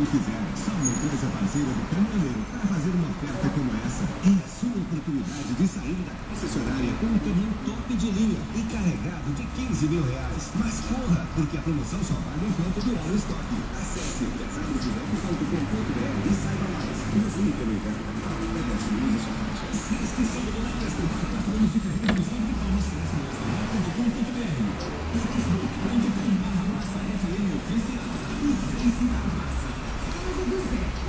quando quiser. Só uma empresa parceira do caminhoneiro para fazer uma oferta como essa. É a sua oportunidade de sair da concessionária com um caminhão top de linha e carregado de 15 mil reais. Mas corra, porque a promoção só vale enquanto durar o estoque. Acesse pesadosdireto.com.br e saiba mais. Nos une pelo inverno. Use sua faixa. Inscrição do Esta marca planos de carreira dos de palmas. Pesadosdireto.com.br. Facebook.com/Massa FM oficial. O Face da Massa. Casa do Zé.